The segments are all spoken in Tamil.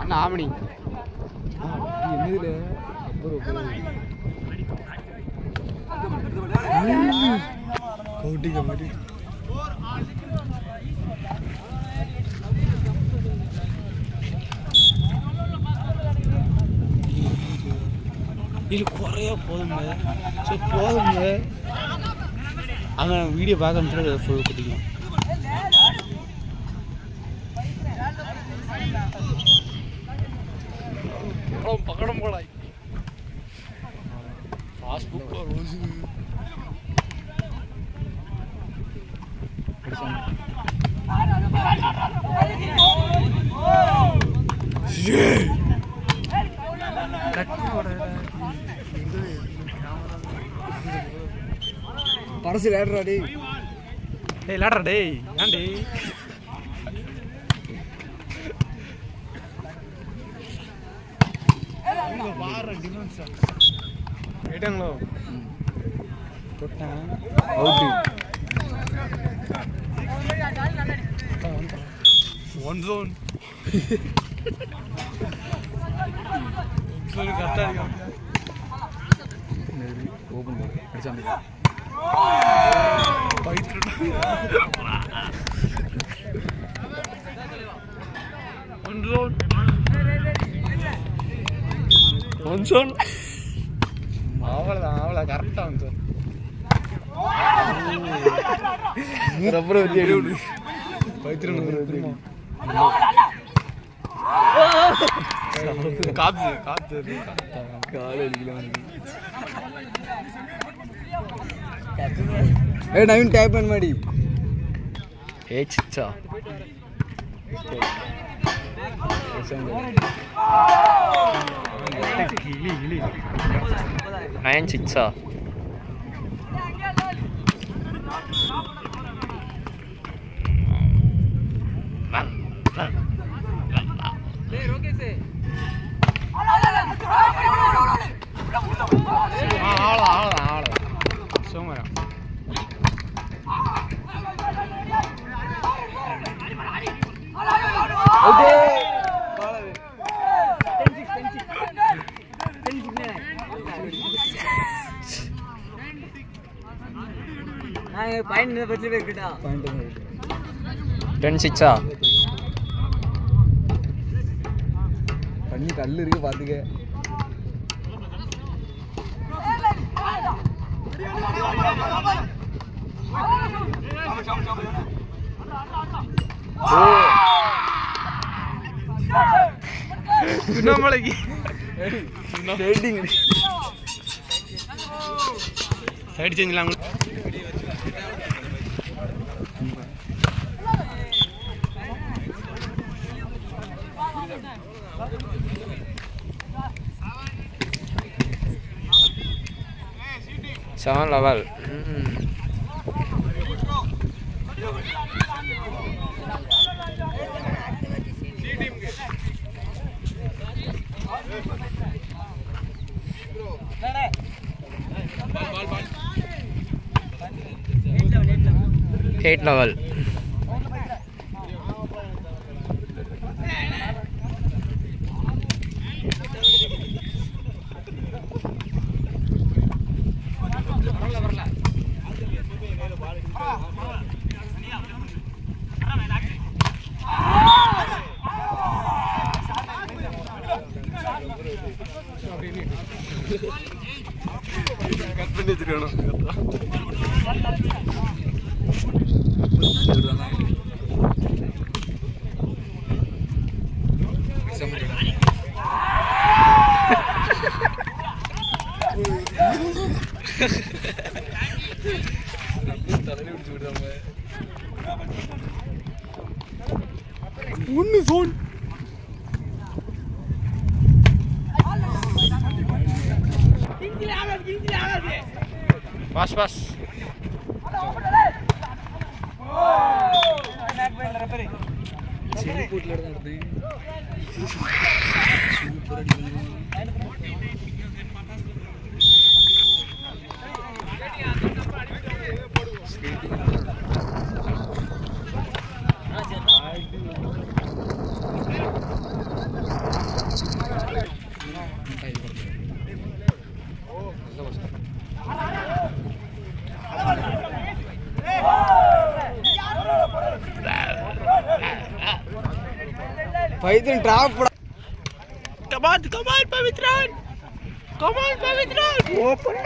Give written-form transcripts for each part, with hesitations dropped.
நாமணி என்னதுல கவுட்டிக்க மாதிரி இது குறையா போதுங்க. ஸோ போதுங்க அங்கே வீடியோ பார்க்க முடியாது ஃபுல் குட்டிக்கலாம். பக்கடம் போல பாஸ்புக் ரோஸு படசு விளையாடுறா டே. விளையாடுறா டே ஏன்டி கேட்டாங்களோ தொட்டேன் அவுட்டு ஒன் ஜோன் கரெக்டாக இருக்கா ஓப்பன் அடிச்சாங்க ஒன் ஜோன் ஒன் ஜோன் அவ்வளோதான் அவ்வளோ கரெக்டாக வந்து ரப்பரை வச்சு எடி விடு. காத்து காத்து காலை அடிக்கலாம். ஏ நவீன் டேப் பண்ண மாடி. ஏ சிச்சா கிளி கிளி நயன் சிச்சா பண்ணி கல்லு இருக்கு பாத்துக்க. சுண்ணாமலைக்கு சைடு சேஞ்சிலாங்க. Seven level. 8 level. One zone. Pass, pass. பைத்தியம் drop Come on, Pavitran. Come on, Pavitran. Open.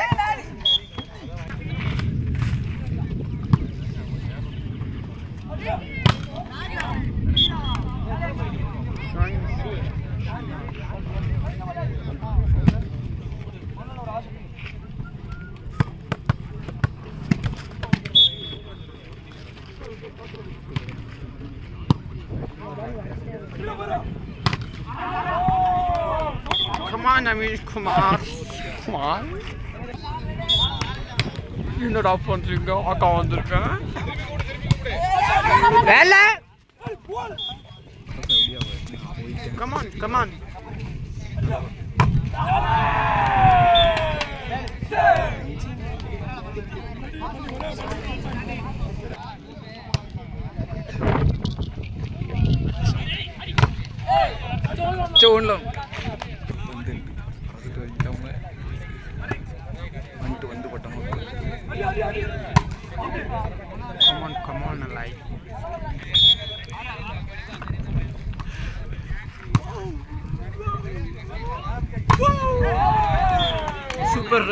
Come on, Amish Kumar. Come on. என்னடா பண்றீங்க? அக்கா வந்திருக்கேன். வேல. Come on, come on. ചോണ്ടം Come on, like. Super.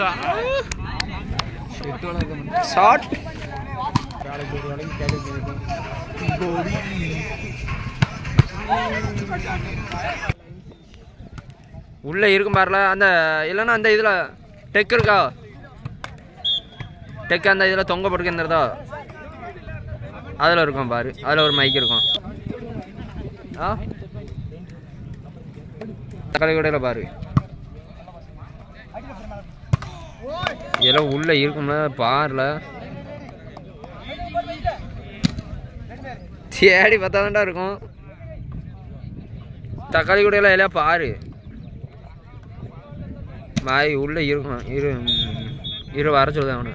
Shot. உள்ள இருக்கும் பாருல அந்த இல்லைன்னா அந்த இதில் டெக் இருக்கா டெக் அந்த இதில் தொங்க போட்டுக்கிறதா அதில் இருக்கும் பாரு அதில் ஒரு மைக் இருக்கும் தக்காளி கடையில் பாரு இதெல்லாம் உள்ள இருக்கும்ல பாருல தேடி பார்த்தாதான்டா இருக்கும் தக்காளி கடையில் எல்லாம் பாரு மாய் உள்ள இருக்கும் இரு வர சொல்லுது அவனு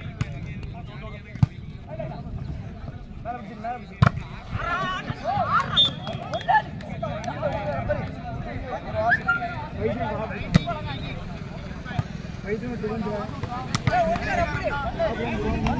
Wait a minute.